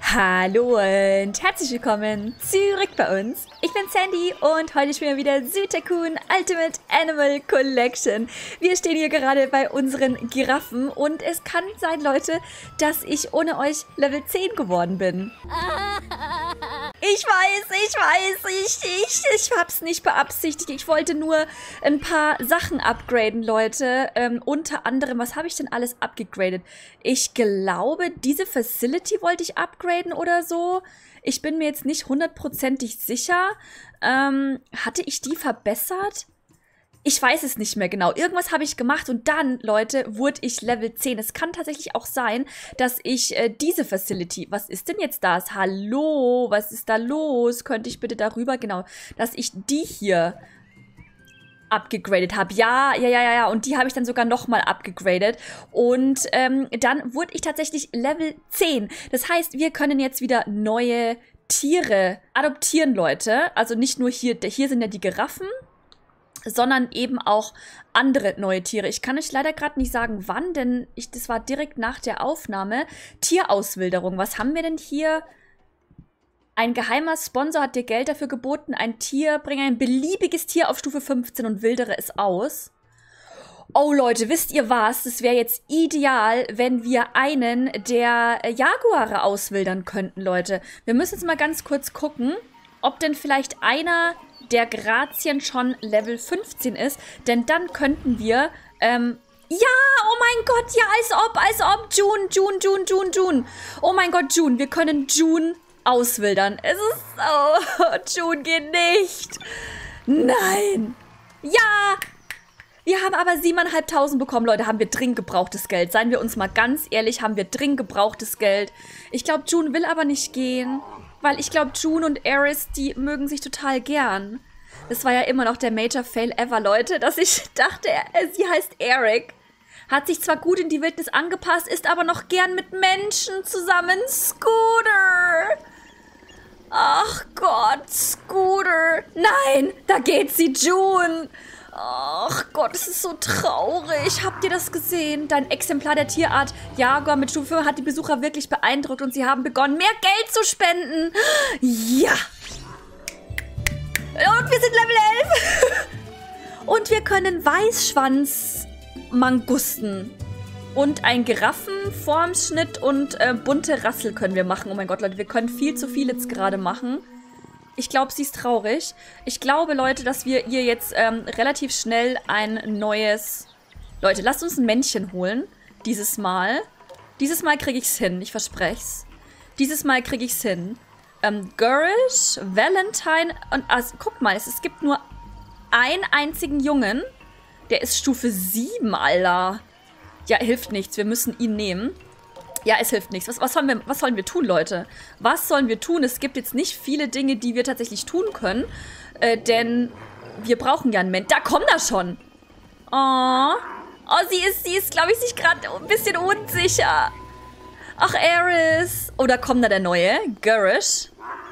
Hallo und herzlich willkommen zurück bei uns. Ich bin Sandy und heute spielen wir wieder Sutakun Ultimate Animal Collection. Wir stehen hier gerade bei unseren Giraffen und es kann sein, Leute, dass ich ohne euch Level 10 geworden bin. Ich weiß, ich hab's nicht beabsichtigt. Ich wollte nur ein paar Sachen upgraden, Leute. Unter anderem, was habe ich denn alles abgegradet? Ich glaube, diese Facility wollte ich upgraden oder so. Ich bin mir jetzt nicht hundertprozentig sicher. Hatte ich die verbessert? Ich weiß es nicht mehr genau. Irgendwas habe ich gemacht und dann, Leute, wurde ich Level 10. Es kann tatsächlich auch sein, dass ich diese Facility... Was ist denn jetzt das? Hallo, was ist da los? Könnte ich bitte darüber? Genau, dass ich die hier abgegradet habe. Ja. Und die habe ich dann sogar nochmal abgegradet. Und dann wurde ich tatsächlich Level 10. Das heißt, wir können jetzt wieder neue Tiere adoptieren, Leute. Also nicht nur hier sind ja die Giraffen, sondern eben auch andere neue Tiere. Ich kann euch leider gerade nicht sagen, wann, denn das war direkt nach der Aufnahme. Tierauswilderung. Was haben wir denn hier? Ein geheimer Sponsor hat dir Geld dafür geboten. Ein Tier, bringe ein beliebiges Tier auf Stufe 15 und wildere es aus. Oh Leute, wisst ihr was? Das wäre jetzt ideal, wenn wir einen der Jaguare auswildern könnten, Leute. Wir müssen jetzt mal ganz kurz gucken, ob denn vielleicht einer der Grazien schon Level 15 ist, denn dann könnten wir, ja, oh mein Gott, ja, als ob, June. Oh mein Gott, June, wir können June auswildern. Es ist, June geht nicht. Nein. Ja, wir haben aber 7.500 bekommen, Leute, haben wir dringend gebrauchtes Geld. Seien wir uns mal ganz ehrlich, haben wir dringend gebrauchtes Geld. Ich glaube, June will aber nicht gehen. Weil ich glaube, June und Aris, die mögen sich total gern. Das war ja immer noch der Major Fail ever, Leute, dass ich dachte, sie heißt Eric. Hat sich zwar gut in die Wildnis angepasst, ist aber noch gern mit Menschen zusammen. Scooter! Ach Gott, Scooter! Nein, da geht sie, June! Ach Gott, es ist so traurig. Habt ihr das gesehen? Dein Exemplar der Tierart Jaguar mit Stufe 5 hat die Besucher wirklich beeindruckt und sie haben begonnen, mehr Geld zu spenden. Ja. Und wir sind Level 11. Und wir können Weißschwanz-Mangusten und ein Giraffenformschnitt und bunte Rassel können wir machen. Oh mein Gott, Leute, wir können viel zu viel jetzt gerade machen. Ich glaube, sie ist traurig. Ich glaube, Leute, dass wir ihr jetzt relativ schnell ein neues... Leute, lasst uns ein Männchen holen. Dieses Mal. Dieses Mal kriege ich es hin. Ich verspreche es. Dieses Mal kriege ich es hin. Gurish, Valentine und... Also, guck mal, es gibt nur einen einzigen Jungen. Der ist Stufe 7, Alter. Ja, hilft nichts. Wir müssen ihn nehmen. Ja, es hilft nichts. Was sollen wir tun, Leute? Was sollen wir tun? Es gibt jetzt nicht viele Dinge, die wir tatsächlich tun können. Denn wir brauchen ja einen Mensch. Da kommt er schon. Oh, sie ist, glaube ich, sich gerade ein bisschen unsicher. Ach, Aris. Oh, da kommt da der neue. Gurish.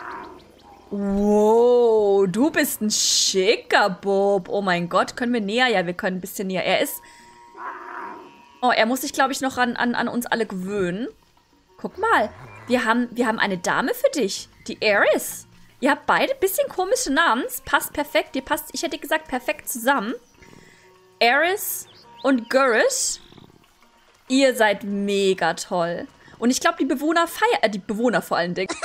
Wow, du bist ein schicker Bub. Oh mein Gott, können wir näher? Ja, wir können ein bisschen näher. Er ist... Oh, er muss sich, glaube ich, noch an uns alle gewöhnen. Guck mal, wir haben eine Dame für dich. Die Aris. Ihr habt beide ein bisschen komische Namen. Es passt perfekt. Ihr passt, ich hätte gesagt, perfekt zusammen. Aris und Gurish. Ihr seid mega toll. Und ich glaube, die Bewohner feiern... die Bewohner vor allen Dingen.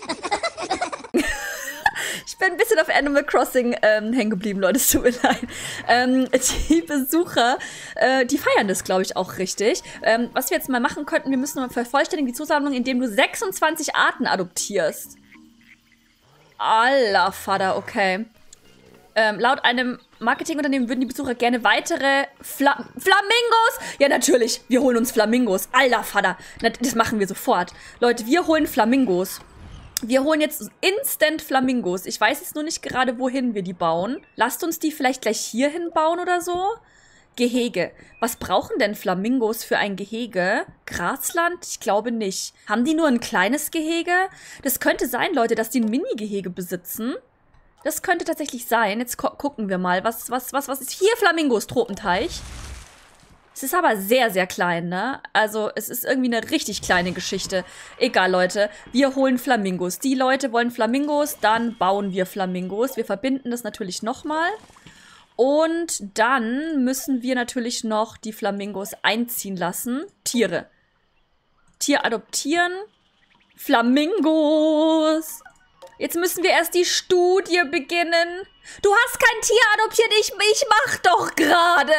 Ich bin ein bisschen auf Animal Crossing hängen geblieben, Leute, es tut mir leid. Die Besucher, die feiern das, glaube ich, auch richtig. Was wir jetzt mal machen könnten, wir müssen mal vervollständigen die Zusammlung, indem du 26 Arten adoptierst. Aller Vater, okay. Laut einem Marketingunternehmen würden die Besucher gerne weitere Flamingos. Ja, natürlich, wir holen uns Flamingos. Aller Vater, das machen wir sofort. Leute, wir holen Flamingos. Wir holen jetzt instant Flamingos. Ich weiß jetzt nur nicht gerade, wohin wir die bauen. Lasst uns die vielleicht gleich hier hinbauen oder so. Gehege. Was brauchen denn Flamingos für ein Gehege? Grasland? Ich glaube nicht. Haben die nur ein kleines Gehege? Das könnte sein, Leute, dass die ein Mini-Gehege besitzen. Das könnte tatsächlich sein. Jetzt gucken wir mal. Was ist hier? Flamingos, Tropenteich. Es ist aber sehr, sehr klein, ne? Also, es ist irgendwie eine richtig kleine Geschichte. Egal, Leute. Wir holen Flamingos. Die Leute wollen Flamingos, dann bauen wir Flamingos. Wir verbinden das natürlich nochmal. Und dann müssen wir natürlich noch die Flamingos einziehen lassen. Tiere. Tier adoptieren. Flamingos. Jetzt müssen wir erst die Studie beginnen. Du hast kein Tier adoptiert, ich mach doch gerade.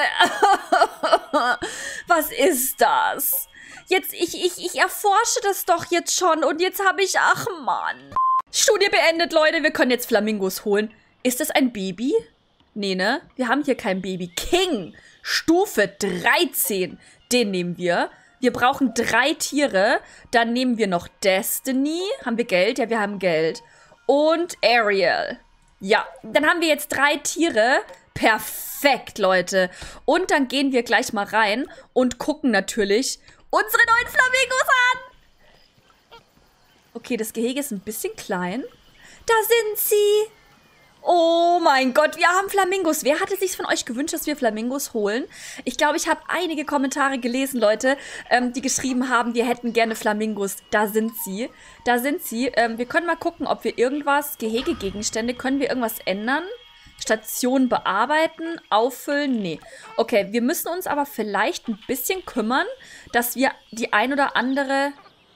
Was ist das? Jetzt, ich erforsche das doch jetzt schon und jetzt habe ich, ach Mann. Studie beendet, Leute, wir können jetzt Flamingos holen. Ist das ein Baby? Nee, ne? Wir haben hier kein Baby. King, Stufe 13, den nehmen wir. Wir brauchen 3 Tiere. Dann nehmen wir noch Destiny. Haben wir Geld? Ja, wir haben Geld. Und Ariel. Ja, dann haben wir jetzt 3 Tiere. Perfekt, Leute. Und dann gehen wir gleich mal rein und gucken natürlich unsere neuen Flamingos an. Okay, das Gehege ist ein bisschen klein. Da sind sie. Oh mein Gott, wir haben Flamingos. Wer hatte sich von euch gewünscht, dass wir Flamingos holen? Ich glaube, ich habe einige Kommentare gelesen, Leute, die geschrieben haben, wir hätten gerne Flamingos. Da sind sie. Da sind sie. Wir können mal gucken, ob wir irgendwas, Gehegegegenstände, können wir irgendwas ändern? Station bearbeiten, auffüllen? Nee. Okay, wir müssen uns aber vielleicht ein bisschen kümmern, dass wir die ein oder andere...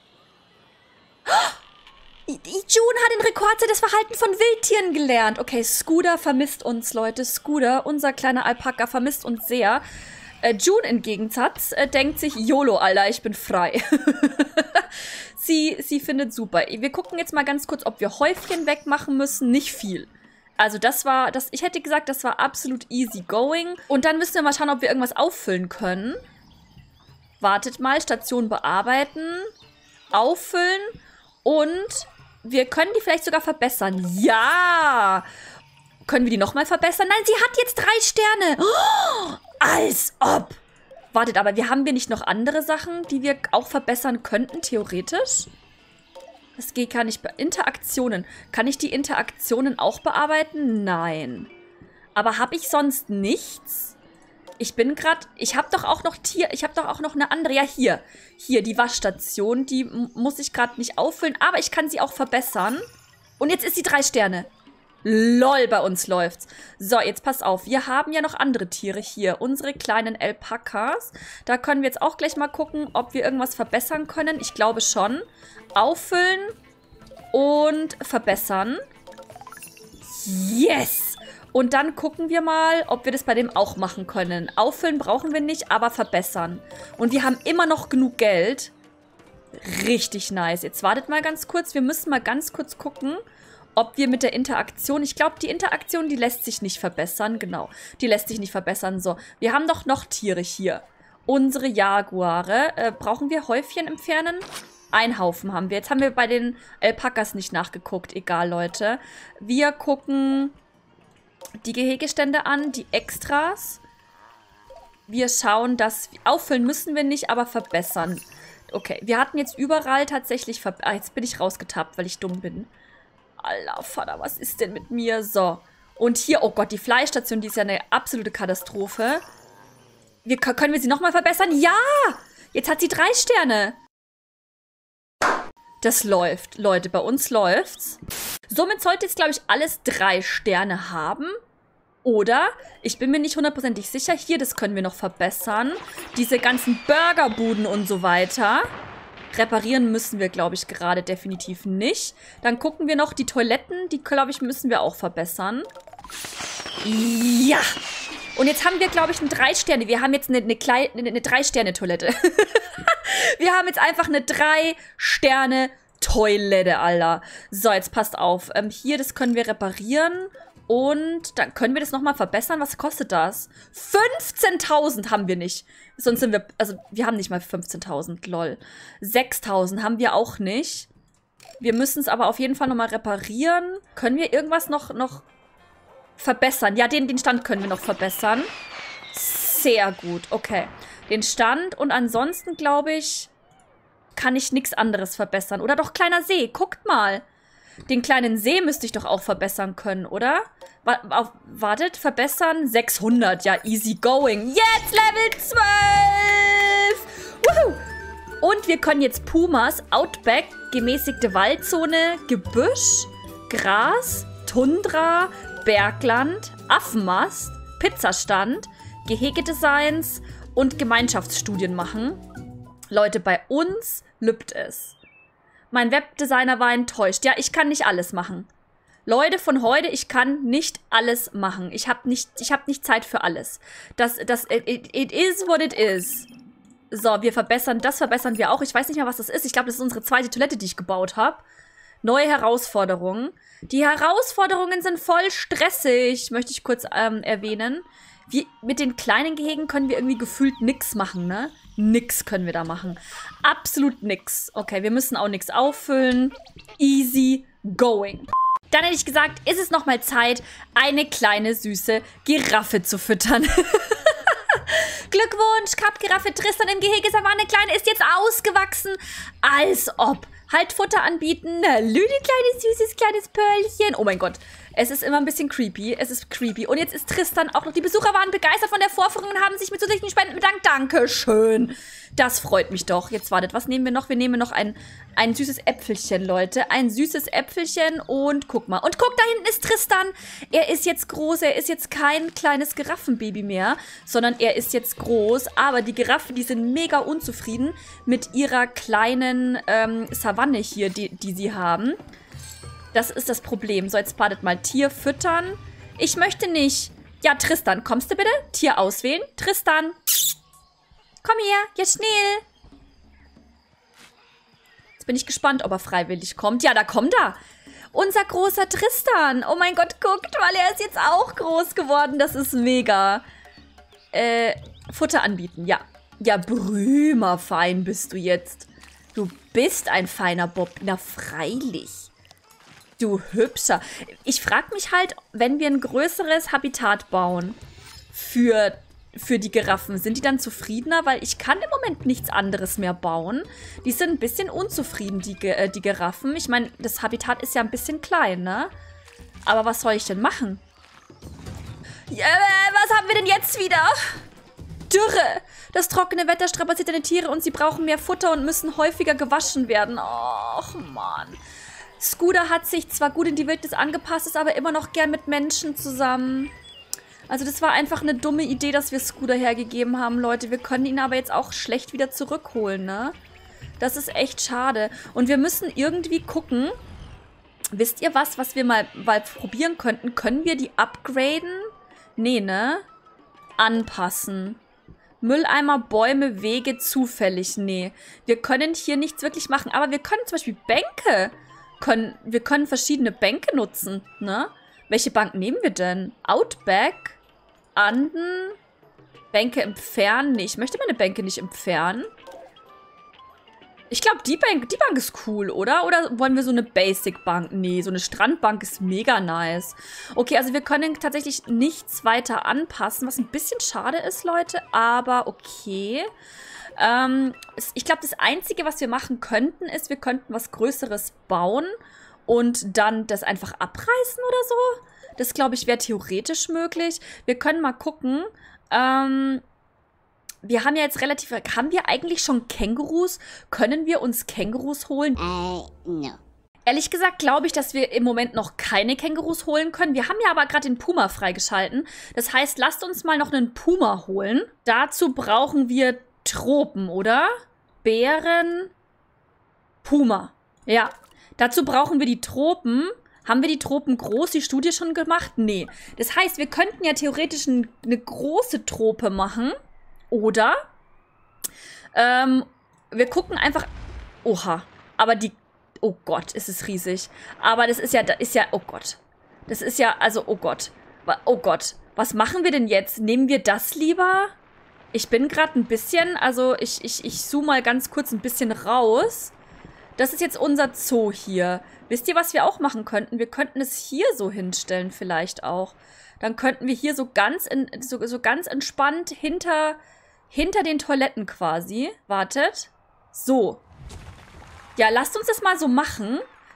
June hat in Rekordzeit das Verhalten von Wildtieren gelernt. Okay, Scooter vermisst uns, Leute. Scooter, unser kleiner Alpaka, vermisst uns sehr. June im Gegensatz denkt sich, YOLO, Alter, ich bin frei. sie findet super. Wir gucken jetzt mal ganz kurz, ob wir Häufchen wegmachen müssen. Nicht viel. Also ich hätte gesagt, das war absolut easy going. Und dann müssen wir mal schauen, ob wir irgendwas auffüllen können. Wartet mal, Station bearbeiten, auffüllen und... Wir können die vielleicht sogar verbessern. Ja! Können wir die nochmal verbessern? Nein, sie hat jetzt 3 Sterne. Oh, als ob. Wartet, aber haben wir nicht noch andere Sachen, die wir auch verbessern könnten, theoretisch? Das geht gar nicht. Interaktionen. Kann ich die Interaktionen auch bearbeiten? Nein. Aber habe ich sonst nichts? Ich habe doch auch noch eine andere. Ja, hier. Hier, die Waschstation. Die muss ich gerade nicht auffüllen. Aber ich kann sie auch verbessern. Und jetzt ist sie 3 Sterne. Lol, bei uns läuft's. So, jetzt pass auf. Wir haben ja noch andere Tiere hier. Unsere kleinen Alpakas. Da können wir jetzt auch gleich mal gucken, ob wir irgendwas verbessern können. Ich glaube schon. Auffüllen und verbessern. Yes! Und dann gucken wir mal, ob wir das bei dem auch machen können. Auffüllen brauchen wir nicht, aber verbessern. Und wir haben immer noch genug Geld. Richtig nice. Jetzt wartet mal ganz kurz. Wir müssen mal ganz kurz gucken, ob wir mit der Interaktion... Ich glaube, die Interaktion, die lässt sich nicht verbessern. Genau, die lässt sich nicht verbessern. So, wir haben doch noch Tiere hier. Unsere Jaguare. Brauchen wir Häufchen entfernen? Ein Haufen haben wir. Jetzt haben wir bei den Alpakas nicht nachgeguckt. Egal, Leute. Wir gucken... die Gehegestände an, die Extras. Wir schauen, dass... Auffüllen müssen wir nicht, aber verbessern. Okay, wir hatten jetzt überall tatsächlich... jetzt bin ich rausgetappt, weil ich dumm bin. Alter Vater, was ist denn mit mir? So. Und hier, oh Gott, die Fleischstation, die ist ja eine absolute Katastrophe. Können wir sie nochmal verbessern? Ja! Jetzt hat sie 3 Sterne. Das läuft. Leute, bei uns läuft's. Somit sollte jetzt, glaube ich, alles 3 Sterne haben. Oder, ich bin mir nicht hundertprozentig sicher, hier, das können wir noch verbessern. Diese ganzen Burgerbuden und so weiter. Reparieren müssen wir, glaube ich, gerade definitiv nicht. Dann gucken wir noch die Toiletten. Die, glaube ich, müssen wir auch verbessern. Ja! Und jetzt haben wir, glaube ich, eine 3 Sterne. Wir haben jetzt eine 3-Sterne-Toilette. Wir haben jetzt einfach eine 3-Sterne-Toilette, Alter. So, jetzt passt auf. Hier, das können wir reparieren. Und dann können wir das nochmal verbessern. Was kostet das? 15.000 haben wir nicht. Sonst sind wir, also wir haben nicht mal 15.000, lol. 6.000 haben wir auch nicht. Wir müssen es aber auf jeden Fall nochmal reparieren. Können wir irgendwas noch verbessern? Ja, den Stand können wir noch verbessern. Sehr gut, okay. Den Stand und ansonsten, glaube ich, kann ich nichts anderes verbessern. Oder doch, kleiner See, guckt mal. Den kleinen See müsste ich doch auch verbessern können, oder? Wartet, verbessern. 600, ja, easy going. Jetzt Level 12! Woohoo! Und wir können jetzt Pumas, Outback, gemäßigte Waldzone, Gebüsch, Gras, Tundra, Bergland, Affenmast, Pizzastand, Gehegedesigns und Gemeinschaftsstudien machen. Leute, bei uns lübt es. Mein Webdesigner war enttäuscht. Ja, ich kann nicht alles machen. Leute von heute, ich kann nicht alles machen. Ich hab nicht Zeit für alles. It is what it is. So, das verbessern wir auch. Ich weiß nicht mehr, was das ist. Ich glaube, das ist unsere zweite Toilette, die ich gebaut habe. Neue Herausforderungen. Die Herausforderungen sind voll stressig, möchte ich kurz erwähnen. Mit den kleinen Gehegen können wir irgendwie gefühlt nix machen, ne? Nix können wir da machen. Absolut nix. Okay, wir müssen auch nichts auffüllen. Easy going. Dann hätte ich gesagt, ist es nochmal Zeit, eine kleine, süße Giraffe zu füttern. Glückwunsch, Kapp-Giraffe Tristan im Gehege Savanne Kleine ist jetzt ausgewachsen. Als ob. Halt Futter anbieten. Lüde, kleines, süßes, kleines Pörlchen. Oh mein Gott. Es ist immer ein bisschen creepy. Es ist creepy. Und jetzt ist Tristan auch noch. Die Besucher waren begeistert von der Vorführung und haben sich mit zusätzlichen Spenden bedankt. Dankeschön. Das freut mich doch. Jetzt wartet, was nehmen wir noch? Wir nehmen noch ein süßes Äpfelchen, Leute. Ein süßes Äpfelchen und guck mal. Und guck, da hinten ist Tristan. Er ist jetzt groß. Er ist jetzt kein kleines Giraffenbaby mehr, sondern er ist jetzt groß. Aber die Giraffen, die sind mega unzufrieden mit ihrer kleinen Savanne hier, die sie haben. Das ist das Problem. So, jetzt wartet mal. Tier füttern. Ich möchte nicht. Ja, Tristan, kommst du bitte? Tier auswählen. Tristan. Komm her, jetzt schnell. Jetzt bin ich gespannt, ob er freiwillig kommt. Ja, da kommt er. Unser großer Tristan. Oh mein Gott, guckt, weil er ist jetzt auch groß geworden. Das ist mega. Futter anbieten, ja. Ja, brümerfein bist du jetzt. Du bist ein feiner Bob. Na, freilich. Du Hübscher. Ich frage mich halt, wenn wir ein größeres Habitat bauen für die Giraffen, sind die dann zufriedener? Weil ich kann im Moment nichts anderes mehr bauen. Die sind ein bisschen unzufrieden, die Giraffen. Ich meine, das Habitat ist ja ein bisschen klein, ne? Aber was soll ich denn machen? Ja, was haben wir denn jetzt wieder? Dürre. Das trockene Wetter strapaziert deine Tiere und sie brauchen mehr Futter und müssen häufiger gewaschen werden. Och, Mann. Scooter hat sich zwar gut in die Wildnis angepasst, ist aber immer noch gern mit Menschen zusammen. Also das war einfach eine dumme Idee, dass wir Scooter hergegeben haben, Leute. Wir können ihn aber jetzt auch schlecht wieder zurückholen, ne? Das ist echt schade. Und wir müssen irgendwie gucken. Wisst ihr was wir mal probieren könnten? Können wir die upgraden? Nee, ne? Anpassen. Mülleimer, Bäume, Wege, zufällig. Nee. Wir können hier nichts wirklich machen. Aber wir können zum Beispiel Bänke. Wir können verschiedene Bänke nutzen, ne? Welche Bank nehmen wir denn? Outback? Anden? Bänke entfernen? Nee, ich möchte meine Bänke nicht entfernen. Ich glaube, die Bank ist cool, oder? Oder wollen wir so eine Basic-Bank? Nee, so eine Strandbank ist mega nice. Okay, also wir können tatsächlich nichts weiter anpassen, was ein bisschen schade ist, Leute. Aber okay. Ich glaube, das Einzige, was wir machen könnten, ist, wir könnten was Größeres bauen und dann das einfach abreißen oder so. Das, glaube ich, wäre theoretisch möglich. Wir können mal gucken. Wir haben ja jetzt relativ... Haben wir eigentlich schon Kängurus? Können wir uns Kängurus holen? No. Ehrlich gesagt glaube ich, dass wir im Moment noch keine Kängurus holen können. Wir haben ja aber gerade den Puma freigeschalten. Das heißt, lasst uns mal noch einen Puma holen. Dazu brauchen wir Tropen, oder? Bären, Puma. Ja, dazu brauchen wir die Tropen. Haben wir die Tropen groß, die Studie schon gemacht? Nee. Das heißt, wir könnten ja theoretisch eine große Trope machen. Oder wir gucken einfach... Oha, aber die... Oh Gott, ist es riesig. Aber das ist ja... Oh Gott. Das ist ja... Also, oh Gott. Oh Gott. Was machen wir denn jetzt? Nehmen wir das lieber? Ich bin gerade ein bisschen... Also, ich zoome mal ganz kurz ein bisschen raus. Das ist jetzt unser Zoo hier. Wisst ihr, was wir auch machen könnten? Wir könnten es hier so hinstellen vielleicht auch. Dann könnten wir hier so ganz entspannt hinter den Toiletten quasi. Wartet. So. Ja, lasst uns das mal so machen.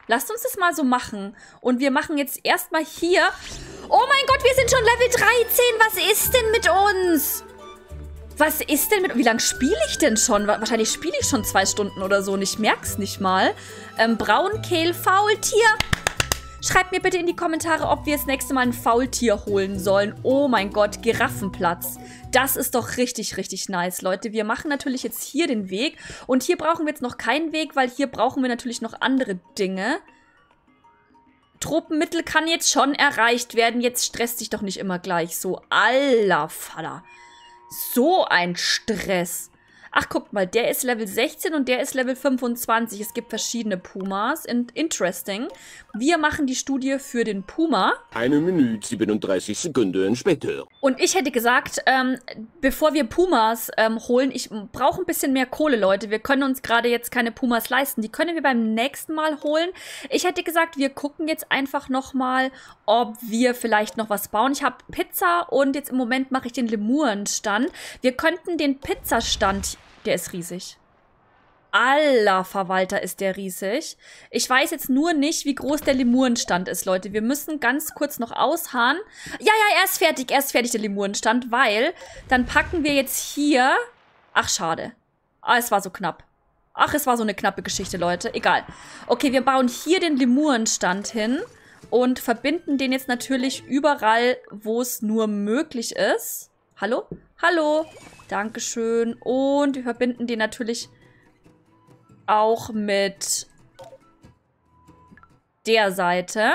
Lasst uns das mal so machen. Und wir machen jetzt erstmal hier... Oh mein Gott, wir sind schon Level 13. Was ist denn mit uns? Was ist denn mit... Wie lange spiele ich denn schon? Wahrscheinlich spiele ich schon 2 Stunden oder so und ich merke es nicht mal. Braunkehl, Faultier. Schreibt mir bitte in die Kommentare, ob wir das nächste Mal ein Faultier holen sollen. Oh mein Gott, Giraffenplatz. Das ist doch richtig, richtig nice, Leute. Wir machen natürlich jetzt hier den Weg. Und hier brauchen wir jetzt noch keinen Weg, weil hier brauchen wir natürlich noch andere Dinge. Tropenmittel kann jetzt schon erreicht werden. Jetzt stresst dich doch nicht immer gleich so. Aller Vater. So ein Stress. Ach, guck mal, der ist Level 16 und der ist Level 25. Es gibt verschiedene Pumas. Interesting. Wir machen die Studie für den Puma. 1 Minute 37 Sekunden später. Und ich hätte gesagt, bevor wir Pumas holen, ich brauche ein bisschen mehr Kohle, Leute. Wir können uns gerade jetzt keine Pumas leisten. Die können wir beim nächsten Mal holen. Ich hätte gesagt, wir gucken jetzt einfach nochmal, ob wir vielleicht noch was bauen. Ich habe Pizza und jetzt im Moment mache ich den Lemurenstand. Wir könnten den Pizzastand... Der ist riesig. Aller Verwalter ist der riesig. Ich weiß jetzt nur nicht, wie groß der Lemurenstand ist, Leute. Wir müssen ganz kurz noch ausharren. Ja, er ist fertig, der Lemurenstand, weil dann packen wir jetzt hier... Ach, schade. Ah, es war so knapp. Ach, es war so eine knappe Geschichte, Leute. Egal. Okay, wir bauen hier den Lemurenstand hin und verbinden den jetzt natürlich überall, wo es nur möglich ist. Hallo? Hallo? Dankeschön. Und wir verbinden den natürlich auch mit der Seite.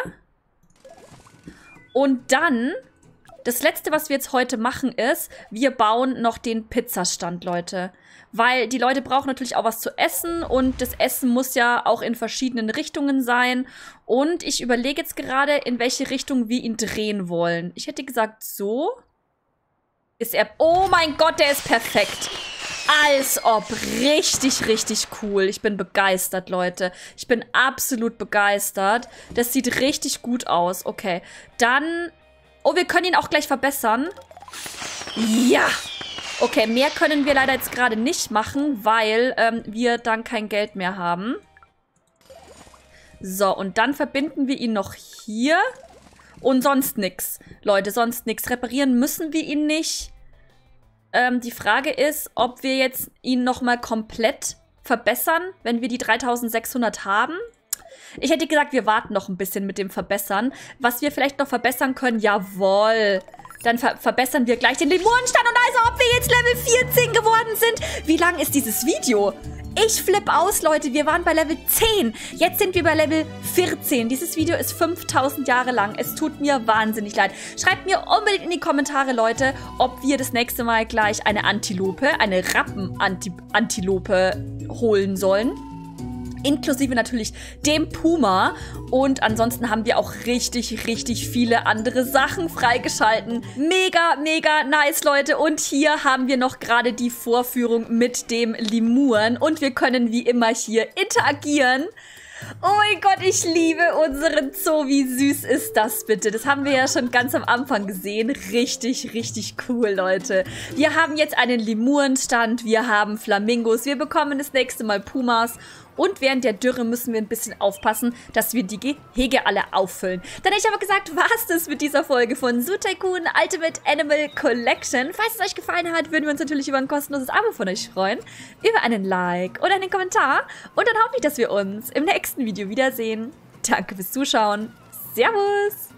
Und dann, das Letzte, was wir jetzt heute machen, ist, wir bauen noch den Pizzastand, Leute. Weil die Leute brauchen natürlich auch was zu essen und das Essen muss ja auch in verschiedenen Richtungen sein. Und ich überlege jetzt gerade, in welche Richtung wir ihn drehen wollen. Ich hätte gesagt, so... Ist er... Oh mein Gott, der ist perfekt. Als ob. Richtig, richtig cool. Ich bin begeistert, Leute. Ich bin absolut begeistert. Das sieht richtig gut aus. Okay. Dann... Oh, wir können ihn auch gleich verbessern. Ja. Okay, mehr können wir leider jetzt gerade nicht machen, weil wir dann kein Geld mehr haben. So, und dann verbinden wir ihn noch hier... Und sonst nix. Leute, sonst nix. Reparieren müssen wir ihn nicht. Die Frage ist, ob wir jetzt ihn nochmal komplett verbessern, wenn wir die 3600 haben. Ich hätte gesagt, wir warten noch ein bisschen mit dem Verbessern. Was wir vielleicht noch verbessern können, jawohl. Dann verbessern wir gleich den Lemurenstand. Und also, ob wir jetzt Level 14 geworden sind. Wie lang ist dieses Video? Ich flippe aus, Leute. Wir waren bei Level 10. Jetzt sind wir bei Level 14. Dieses Video ist 5000 Jahre lang. Es tut mir wahnsinnig leid. Schreibt mir unbedingt in die Kommentare, Leute, ob wir das nächste Mal gleich eine Antilope, eine Rappenantilope holen sollen. Inklusive natürlich dem Puma. Und ansonsten haben wir auch richtig, richtig viele andere Sachen freigeschalten. Mega, mega nice, Leute. Und hier haben wir noch gerade die Vorführung mit dem Lemuren. Und wir können wie immer hier interagieren. Oh mein Gott, ich liebe unseren Zoo. Wie süß ist das bitte? Das haben wir ja schon ganz am Anfang gesehen. Richtig, richtig cool, Leute. Wir haben jetzt einen Lemurenstand. Wir haben Flamingos. Wir bekommen das nächste Mal Pumas. Und während der Dürre müssen wir ein bisschen aufpassen, dass wir die Gehege alle auffüllen. Dann hätte ich aber gesagt, war's das mit dieser Folge von Zoo Tycoon Ultimate Animal Collection. Falls es euch gefallen hat, würden wir uns natürlich über ein kostenloses Abo von euch freuen. Über einen Like oder einen Kommentar. Und dann hoffe ich, dass wir uns im nächsten Video wiedersehen. Danke fürs Zuschauen. Servus!